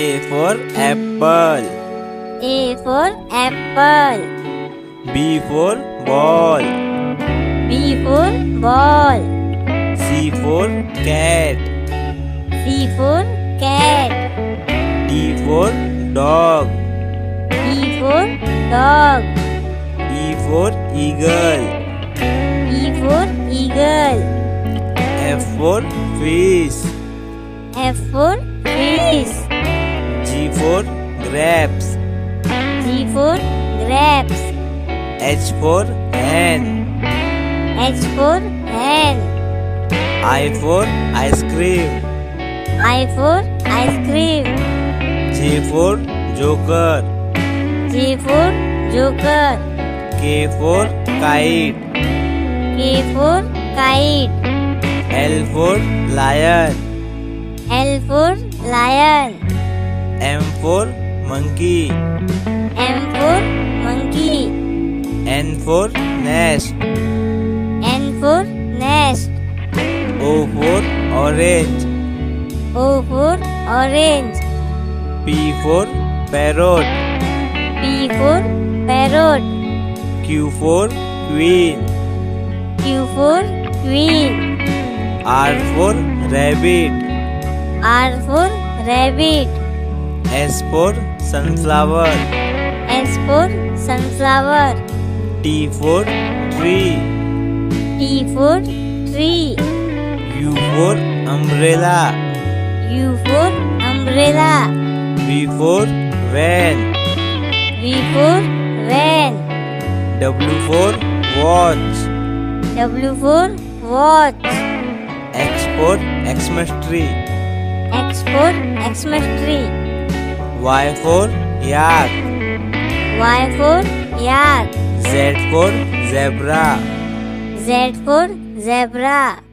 A for apple. A for apple. B for ball. B for ball. C for cat. C for cat. D for dog. E for dog. E for eagle. E for eagle. F for fish. F for fish. G for grapes. G for grapes. H for hen. H for hen. I for ice cream. I for ice cream. J for joker. J for joker. K for kite. K for kite. L for lion. L for lion. M for monkey. M for monkey. N for nest. N for nest. O for orange. O for orange. P for parrot. P for parrot. Q for queen. Q for queen. R for rabbit. R for rabbit. S for sunflower. S for sunflower. T for tree. T for tree. U for umbrella. U for umbrella. V for van. V for van. W for watch. W for watch. X for Xmas tree. X for Xmas tree. Y for yak. Y for yak. Z for zebra. Z for zebra.